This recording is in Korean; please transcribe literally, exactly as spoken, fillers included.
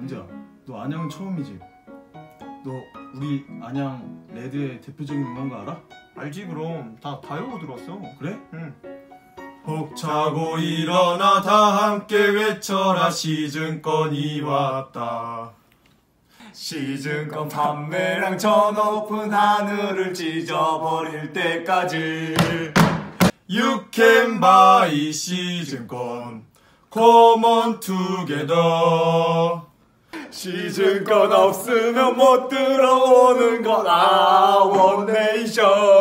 은재야, 너 안양은 처음이지? 너 우리 안양 레드의 대표적인 음악가 알아? 알지 그럼. 다 다효고 들었어. 그래? 응. 혹 자고 일어나 다 함께 외쳐라 시즌권이 왔다. 시즌권 판매량 저 높은 하늘을 찢어버릴 때까지 You can buy 시즌권 Come on together. 시즌권 없으면 못 들어오는 건 아원 네이션.